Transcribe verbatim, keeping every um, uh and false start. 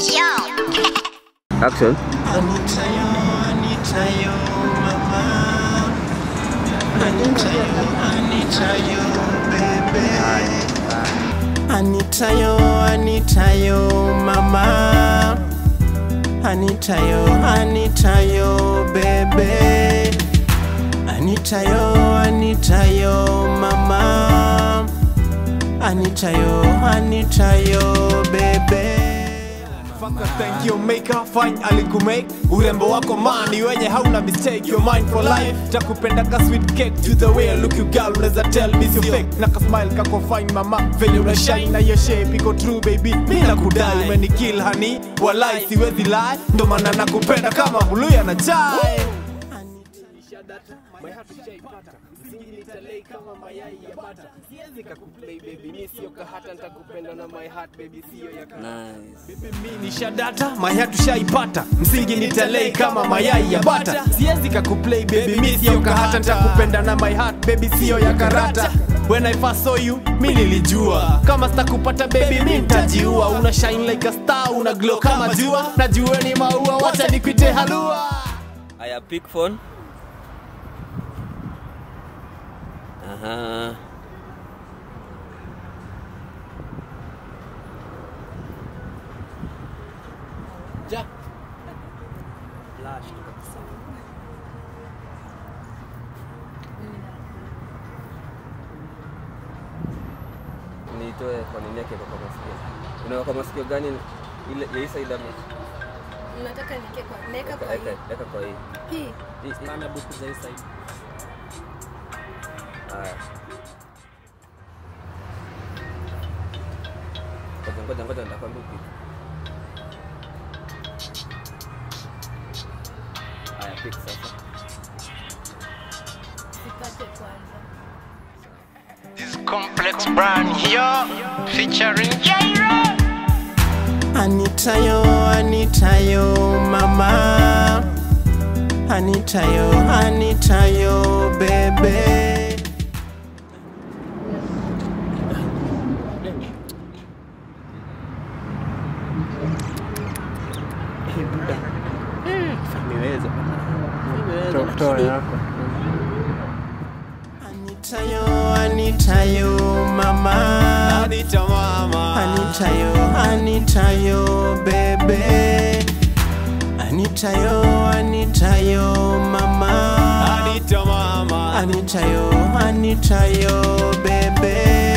Action. Anita yo, Anita yo, mama. Anita yo, Anita yo, baby. Anita yo, Anita yo, mama. Anita yo, Anita yo, baby. Anita yo, Anita yo, mama. Anita yo, Anita yo, baby. Fucker, thank you, maker, fine, alikumake. Urembo wako mani, wenye hauna mistake. You're mine for life. Takupenda ka sweet cake. To the way I look you girl, unaweza tell me you fake. Naka smile kako fine mama, venye una shine. Na your shape iko true baby, mi nakudai. Umeni kill honey, walai siwezi lie. Ndo maana nakupenda kama huluya na chai. My heart is shaped pattern. Msingi nitalei kama mayai ya bata. Siwezi kakuplay baby, mi sio kahata. Nitakupenda na my heart baby, sio ya kahata. Baby mi ni shadata, my heart ushaipata. Msingi nitalei kama mayai ya bata. Siwezi kakuplay baby, mi sio kahata. Nitakupenda na my heart baby, sio ya karata. When I first saw you, mi nilijua kama sitakupata baby, mi nitajiua. Una shine like a star, una glow kama jua. Najua ni maua, wacha nikuite halua. Aya, pick phone. Aha. Ja. Flash kabisa. Nitoe kwa nini yake kwa masikio. Unaona kwa masikio gani ile ya isa ile mimi? Unataka nike kwa neka kwa hii. Neka kwa hii. Hii. Hii sana buku za isa hii. Haya. Ngoja ngoja ngoja nitakwambia kitu. Haya, pick sasa. Sipate kwanza. This Complex Brian here, featuring Jairoh. Anita yo, Anita yo, mama. Anita yo, Anita yo, baby. Anita yo, Anita yo, mama. Anita mama. Anita yo, Anita yo, baby. Anita yo, Anita yo, mama. Anita mama. Anita yo, Anita yo, baby.